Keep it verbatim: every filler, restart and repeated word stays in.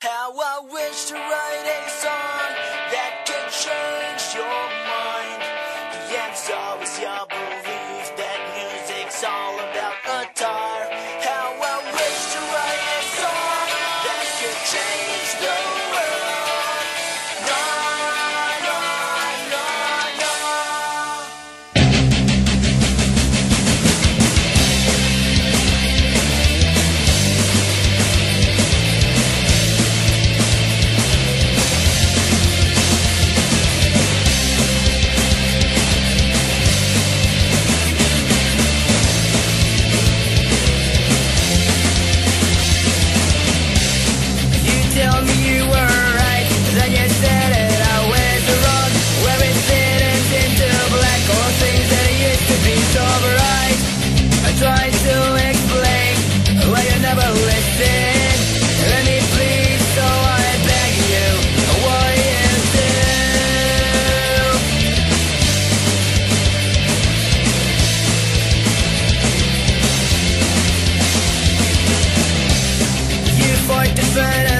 How I wish to write a song that can change your mind. The answer is your belief that music's all about guitar. How I wish to write a song that can change the world. No, no, no, no. Tell me you were right, then you said it, I was wrong. Where it didn't into black, all things that used to be so bright. I tried to explain, well you never listened. Let me please, so I beg you, what you do. You fought to find